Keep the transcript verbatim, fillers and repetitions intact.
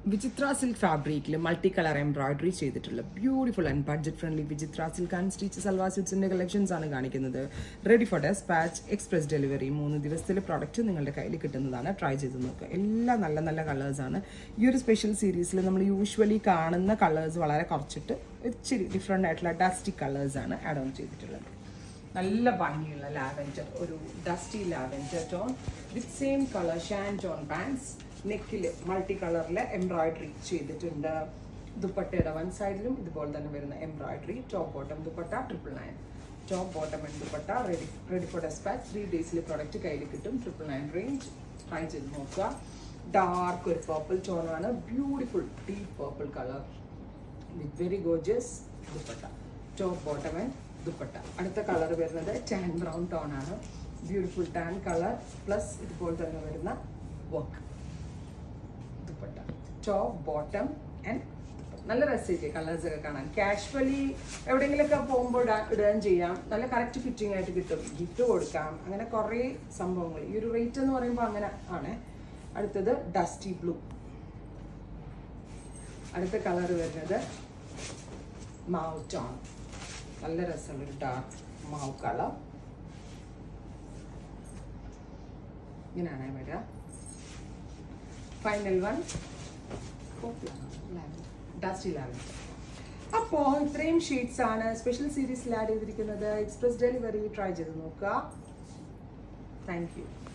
Vijitra silk fabric multicolor embroidery ചെയ്തിട്ടുള്ള beautiful and budget friendly Vijitra silk unstitched salwar suits ന്റെ collections ആണ് കാണിക്കുന്നത്. Ready for dispatch, express delivery. മൂന്ന് ദിവസത്തിലെ product നിങ്ങളുടെ കയ്യിൽ കിട്ടുന്നതാണ്. ട്രൈ ചെയ്ത് നോക്കുക. എല്ലാം നല്ല നല്ല കളേഴ്സ് ആണ്. ഈ ഒരു സ്പെഷ്യൽ സീരീസിൽ നമ്മൾ യൂഷ്വലി കാണുന്ന കളേഴ്സ് വളരെ കുറച്ചിട്ട് ഇച്ചിരി ഡിഫറെൻ്റ് ആയിട്ടുള്ള ഡസ്റ്റി കളേഴ്സ് ആണ് ആഡ് ഓൺ ചെയ്തിട്ടുള്ളത്. നല്ല ഭംഗിയുള്ള ലാവെൻഡർ, ഒരു dusty lavender tone with same colour ഷാൻറ്റോൺ പാൻസ്. നെക്കിൽ മൾട്ടി കളറിലെ എംബ്രോയിഡറി ചെയ്തിട്ടുണ്ട്. ദുപ്പട്ടയുടെ വൺ സൈഡിലും ഇതുപോലെ തന്നെ വരുന്ന embroidery. Top bottom dupatta triple nine. Top bottom and dupatta ready ready for despatch. Three ഡേയ്സിൽ പ്രോഡക്റ്റ് കയ്യിൽ കിട്ടും. Triple nine range. ട്രൈ ചെയ്ത് നോക്കുക. ഡാർക്ക് ഒരു പേർപ്പിൾ ടോണാണ്. Beautiful deep purple colour with very gorgeous dupatta. Top bottom and dupatta. അടുത്ത കളർ വരുന്നത് tan brown tone ആണ്. ബ്യൂട്ടിഫുൾ ടാൻ കളർ പ്ലസ് ഇതുപോലെ തന്നെ വരുന്ന work dupatta. Top bottom and നല്ല രസമായിട്ട് കളേഴ്സ് ഒക്കെ കാണാൻ. കാഷ്വലി എവിടെയെങ്കിലുമൊക്കെ പോകുമ്പോൾ ഇടാൻ ചെയ്യാം. നല്ല കറക്റ്റ് ഫിറ്റിംഗ് ആയിട്ട് കിട്ടും. ഗിഫ്റ്റ് കൊടുക്കാം. അങ്ങനെ കുറേ സംഭവങ്ങൾ. ഈ ഒരു റേറ്റ് എന്ന് പറയുമ്പോൾ അങ്ങനെ ആണ്. അടുത്തത് ഡസ്റ്റി ബ്ലൂ. അടുത്ത കളർ വരുന്നത് മാവ് ടോൺ. നല്ല രസമുള്ളൊരു ഡാർക്ക് മാവ് കളർ. ഇങ്ങനെയാണ് വരിക. Final one dusty lavender. അപ്പോൾ ഇത്രയും ഷീറ്റ്സ് ആണ് സ്പെഷ്യൽ സീരീസിൽ ആഡ് ചെയ്തിരിക്കുന്നത്. എക്സ്പ്രസ് ഡെലിവറി ട്രൈ ചെയ്ത് നോക്കുക. Thank U.